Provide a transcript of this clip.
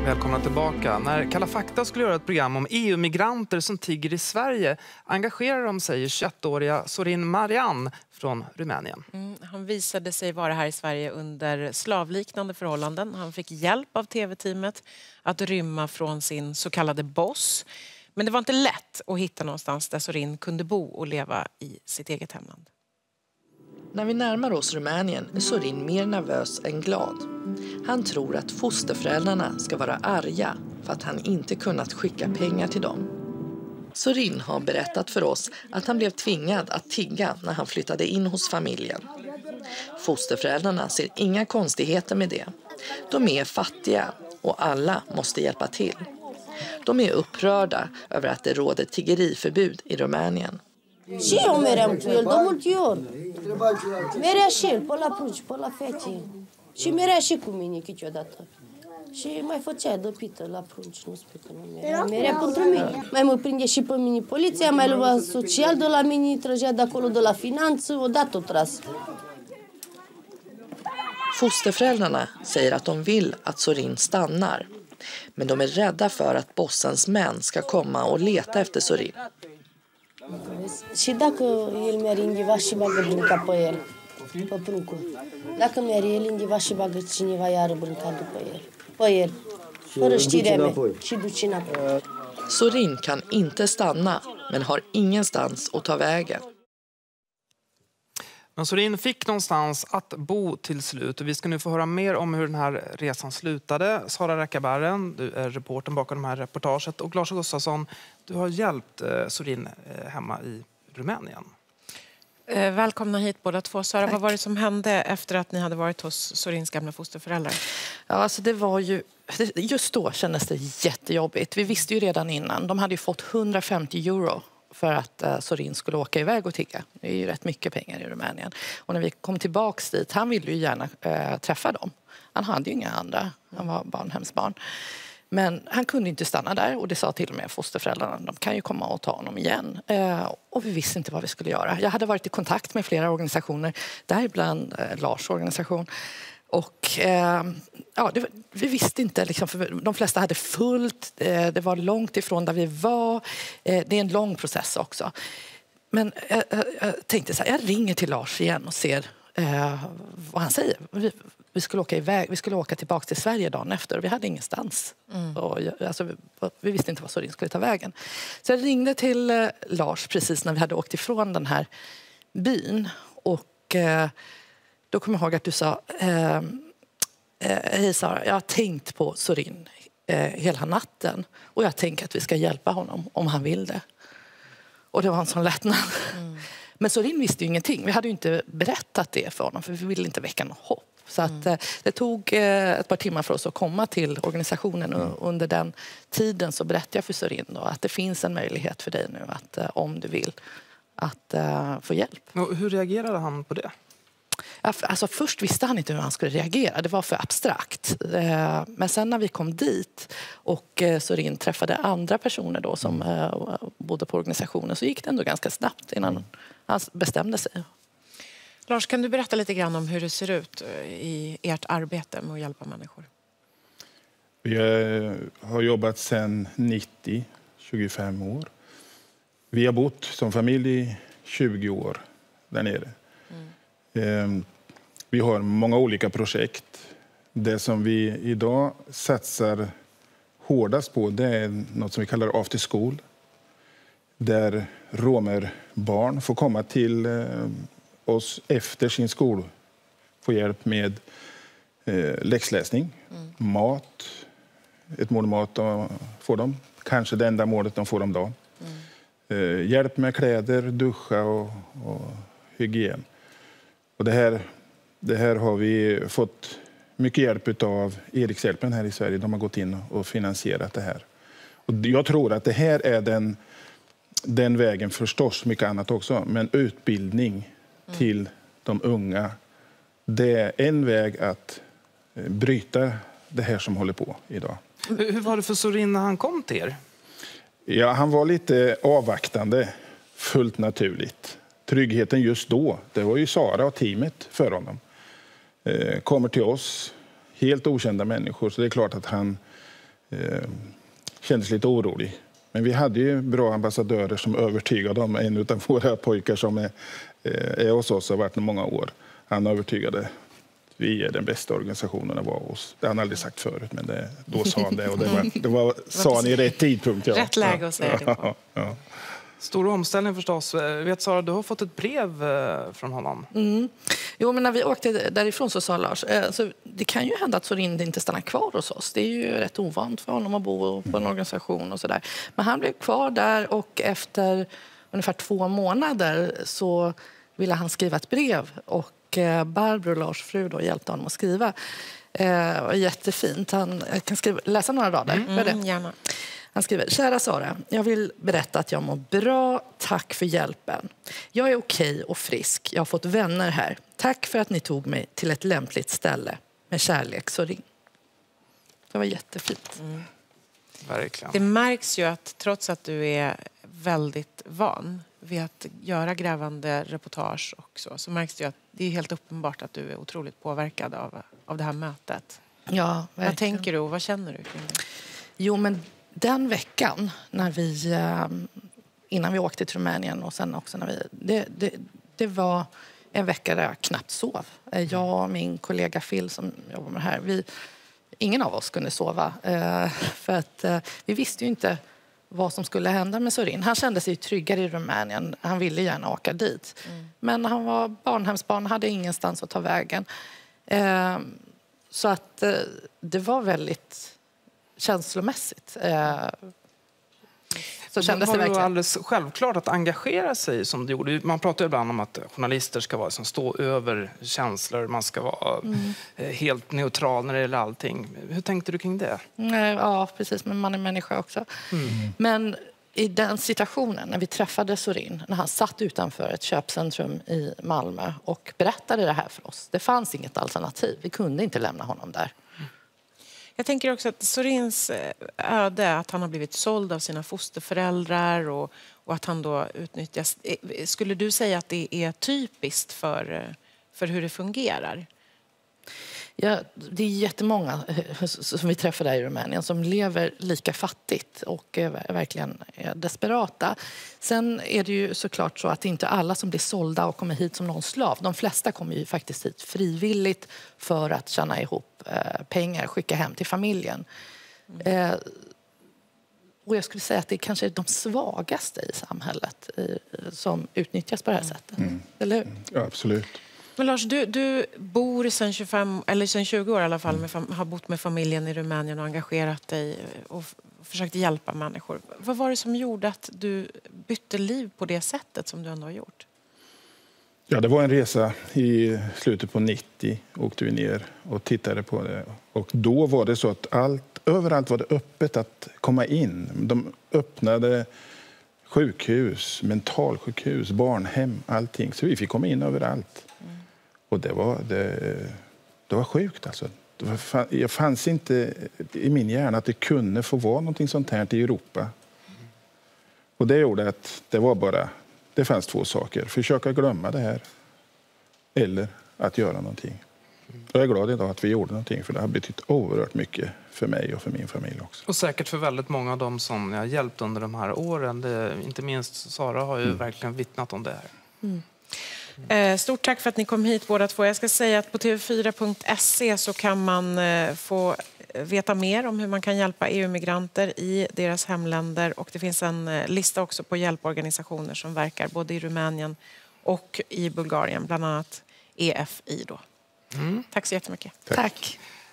Välkomna tillbaka. När Kalla fakta skulle göra ett program om EU-migranter som tigger i Sverige engagerar de sig 21-åriga Sorin Marian från Rumänien. Han visade sig vara här i Sverige under slavliknande förhållanden. Han fick hjälp av tv-teamet att rymma från sin så kallade boss. Men det var inte lätt att hitta någonstans där Sorin kunde bo och leva i sitt eget hemland. När vi närmar oss Rumänien är Sorin mer nervös än glad. Han tror att fosterföräldrarna ska vara arga för att han inte kunnat skicka pengar till dem. Sorin har berättat för oss att han blev tvingad att tigga när han flyttade in hos familjen. Fosterföräldrarna ser inga konstigheter med det. De är fattiga och alla måste hjälpa till. De är upprörda över att det råder tiggeriförbud i Rumänien. Și eu meream cu el, de multe ori. Merea și el, pe la pruci, pe la fete. Și merea și cu mine câteodată. Și mai făcea de pită la prunci, nu spune că nu merea. Merea pentru mine. Mai mă prinde și pe mine poliția, mai lua social de la mine, trăgea de acolo de la finanță, odată o tras. Fosterföräldrarna säger att de vill att Sorin stannar. Men de är rädda för att bossens män ska komma och leta efter Sorin. Și dacă el mi-ar indiva și bagă brânca pe el, pe pruncul. Dacă mi-ar el indiva și bagă cineva iară brânca după el, pe el, fără știrea mea și duce înapoi. Sorin kan inte stanna, men har ingenstans att ta vägen. Men Sorin fick någonstans att bo till slut. Och vi ska nu få höra mer om hur den här resan slutade. Sara Räckaberren, du är reportern bakom det här reportaget. Och Lars Gustafsson, du har hjälpt Sorin hemma i Rumänien. Välkomna hit båda två. Sara, Tack. vad var det som hände efter att ni hade varit hos Sorins gamla fosterföräldrar? Ja, alltså det var ju, just då kändes det jättejobbigt. Vi visste ju redan innan, de hade ju fått 150 euro för att Sorin skulle åka iväg och tigga. Det är ju rätt mycket pengar i Rumänien. Och när vi kom tillbaks dit, han ville ju gärna träffa dem. Han hade ju inga andra, han var barnhemsbarn. Men han kunde inte stanna där och det sa till och med fosterföräldrarna. De kan ju komma och ta honom igen. Och vi visste inte vad vi skulle göra. Jag hade varit i kontakt med flera organisationer, däribland Lars organisation. Och ja, vi visste inte, liksom, för de flesta hade fullt, det var långt ifrån där vi var. Det är en lång process också. Men jag tänkte så här, jag ringer till Lars igen och ser vad han säger. Vi skulle åka iväg, vi skulle åka tillbaka till Sverige dagen efter och vi hade ingenstans. Och, alltså, vi visste inte vad Sorin skulle ta vägen. Så jag ringde till Lars precis när vi hade åkt ifrån den här byn och då kommer jag ihåg att du sa hej Sara, jag har tänkt på Sorin hela natten och jag tänker att vi ska hjälpa honom om han vill det. Och det var en sån lättnad. Men Sorin visste ju ingenting. Vi hade ju inte berättat det för honom för vi ville inte väcka något hopp. Så att det tog ett par timmar för oss att komma till organisationen och under den tiden så berättade jag för Sorin då att det finns en möjlighet för dig nu att om du vill att få hjälp. Och hur reagerade han på det? Alltså först visste han inte hur han skulle reagera. Det var för abstrakt. Men sen när vi kom dit och Sorin träffade andra personer då som bodde på organisationen så gick det ändå ganska snabbt innan han bestämde sig. Lars, kan du berätta lite grann om hur det ser ut i ert arbete med att hjälpa människor? Vi har jobbat sedan 90, 25 år. Vi har bott som familj i 20 år där nere. Vi har många olika projekt. Det som vi idag satsar hårdast på det är något som vi kallar after school. Där romerbarn får komma till oss efter sin skol. Få hjälp med läxläsning, mat. Ett mål mat får de. Kanske det enda målet de får om dagen. Hjälp med kläder, duscha och hygien. Och det här har vi fått mycket hjälp av Erikshjälpen här i Sverige. De har gått in och finansierat det här. Och jag tror att det här är den vägen, förstås mycket annat också. Men utbildning till de unga, det är en väg att bryta det här som håller på idag. Hur var det för Sorin när han kom till er? Ja, han var lite avvaktande, fullt naturligt. Tryggheten just då, det var ju Sara och teamet för honom. Kommer till oss, helt okända människor, så det är klart att han kändes lite orolig. Men vi hade ju bra ambassadörer som övertygade om en av våra pojkar som är hos oss och har varit i många år. Han övertygade vi är den bästa organisationen att vara hos. Det har han aldrig sagt förut, men då sa han det. Och sa han i rätt tidpunkt. Ja. Rätt läge att säga det på. Ja. Stor omställning förstås. Vet Sara, du har fått ett brev från honom. Jo, men när vi åkte därifrån så sa Lars, så det kan ju hända att Sorin inte stannar kvar hos oss. Det är ju rätt ovant för honom att bo på en organisation och sådär. Men han blev kvar där och efter ungefär 2 månader så ville han skriva ett brev. Och Barbro, Lars fru, då, hjälpte honom att skriva. Jättefint. Jag kan läsa några rader. Gärna. Han skriver: Kära Sara, jag vill berätta att jag mår bra. Tack för hjälpen. Jag är okej och frisk. Jag har fått vänner här. Tack för att ni tog mig till ett lämpligt ställe. Med kärlek, Sorin. Det var jättefint. Verkligen. Det märks ju att trots att du är väldigt van vid att göra grävande reportage och så märks det ju att det är helt uppenbart att du är otroligt påverkad av det här mötet. Ja, verkligen. Vad tänker du och vad känner du kring det? Jo, men den veckan när innan vi åkte till Rumänien och sen också när det var en vecka där jag knappt sov. Jag och min kollega Phil som jobbar med det här, ingen av oss kunde sova för att vi visste ju inte vad som skulle hända med Sorin. Han kände sig tryggare i Rumänien. Han ville gärna åka dit. Men han var barnhemsbarn, hade ingenstans att ta vägen. Så att det var väldigt känslomässigt. Så kändes det var verkligen. Alldeles självklart att engagera sig som du gjorde. Man pratar ibland om att journalister ska vara som stå över känslor. Man ska vara helt neutral när det gäller allting. Hur tänkte du kring det? Ja, precis. Men man är människa också. Men i den situationen när vi träffade Sorin, när han satt utanför ett köpcentrum i Malmö och berättade det här för oss. Det fanns inget alternativ. Vi kunde inte lämna honom där. Jag tänker också att Sorins öde, att han har blivit såld av sina fosterföräldrar och att han då utnyttjas. Skulle du säga att det är typiskt för hur det fungerar? Ja, det är jättemånga som vi träffar där i Rumänien som lever lika fattigt och verkligen är desperata. Sen är det ju såklart så att det inte är alla som blir sålda och kommer hit som någon slav. De flesta kommer ju faktiskt hit frivilligt för att tjäna ihop pengar, skicka hem till familjen. Och jag skulle säga att det kanske är de svagaste i samhället som utnyttjas på det här sättet. Eller hur? Ja, absolut. Men Lars, du bor sedan 20 år i alla fall, har bott med familjen i Rumänien och engagerat dig och försökt hjälpa människor. Vad var det som gjorde att du bytte liv på det sättet som du ändå har gjort? Ja, det var en resa i slutet på 90. Åkte vi ner och tittade på det. Och då var det så att överallt var det öppet att komma in. De öppnade sjukhus, mentalsjukhus, barnhem, allting. Så vi fick komma in överallt. Och det var sjukt alltså. Jag fanns inte i min hjärna att det kunde få vara någonting sånt här i Europa. Och det gjorde att det fanns 2 saker. Försöka glömma det här eller att göra någonting. Och jag är glad idag att vi gjorde någonting, för det har betytt oerhört mycket för mig och för min familj också. Och säkert för väldigt många av dem som jag har hjälpt under de här åren. Inte minst Sara har ju verkligen vittnat om det här. Stort tack för att ni kom hit båda två. Jag ska säga att på tv4.se så kan man få veta mer om hur man kan hjälpa EU-migranter i deras hemländer. Och det finns en lista också på hjälporganisationer som verkar både i Rumänien och i Bulgarien, bland annat EFI då. Tack så jättemycket. Tack.